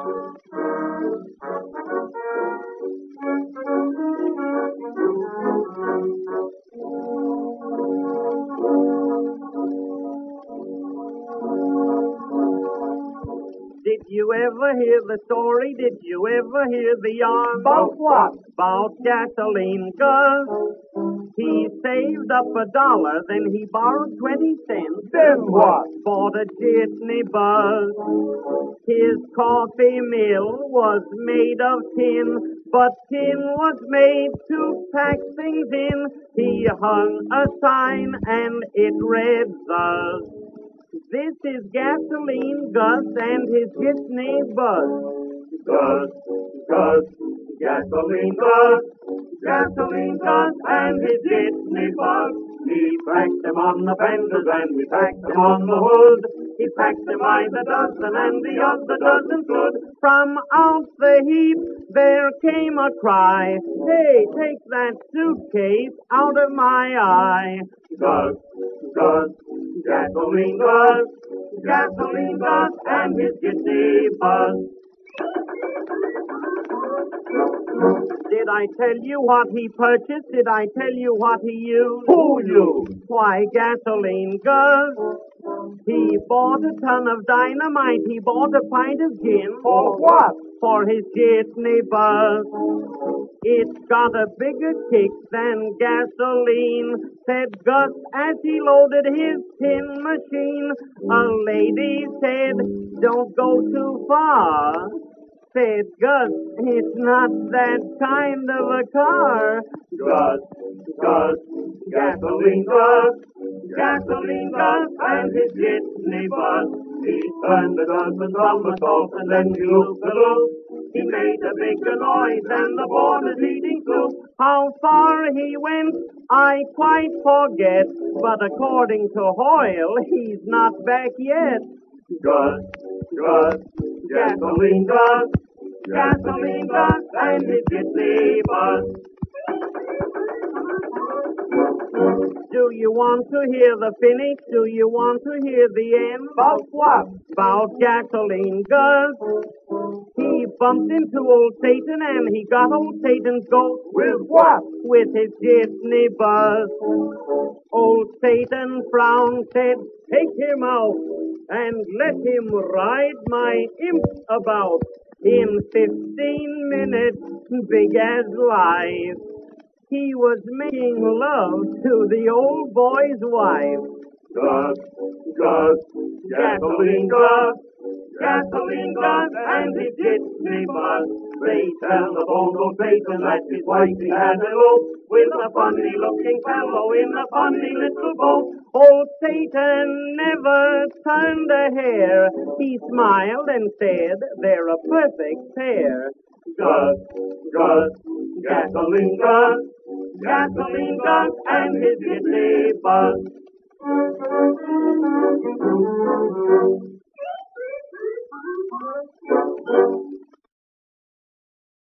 Did you ever hear the story? Did you ever hear the yarn? About what? About gasoline, Gus. He saved up $1, then he borrowed 20 cents. Then what? Bought a jitney bus. His coffee mill was made of tin, but tin was made to pack things in. He hung a sign and it read thus: "This is Gasoline Gus and his jitney bus." Gus, Gus, Gasoline Gus, Gasoline Gus and his jitney bus. He packed them on the fenders and we packed them on the hood. He packed them by the dozen and the other dozen stood. From out the heap there came a cry, "Hey, take that suitcase out of my eye." Gus, Gus, Gasoline Gus, Gasoline Gus and his jitney bus. Did I tell you what he purchased? Did I tell you what he used? Who used? Why, Gasoline Gus. He bought a ton of dynamite. He bought a pint of gin. For what? For his jitney bus. It's got a bigger kick than gasoline, said Gus as he loaded his tin machine. A lady said, "Don't go too far." Said Gus, "It's not that kind of a car." Gus, Gus, Gasoline Gus, Gasoline Gus and his jitney bus. He turned the dozen somersaults and then he looped the loop. He made a bigger noise than the boarders eating soup. How far he went, I quite forget, but according to Hoyle, he's not back yet. Gus, Gus, Gasoline Gus, Gasoline Gus and his jitney bus. Do you want to hear the finish? Do you want to hear the end? About what? About Gasoline Gus. He bumped into old Satan and he got old Satan's goat. With what? With his jitney bus. Old Satan frowned, said, "Take him out and let him ride my imp about." In 15 minutes, big as life, he was making love to the old boy's wife. Gus, Gus, Gasoline Gus, Gasoline Gus and his jitney bus. They telephoned old Satan that his wife he had eloped with a funny-looking fellow in a funny little boat. Old Satan never turned a hair. He smiled and said, "They're a perfect pair." Gus, Gus, Gasoline Gus, Gasoline Gus and his jitney bus.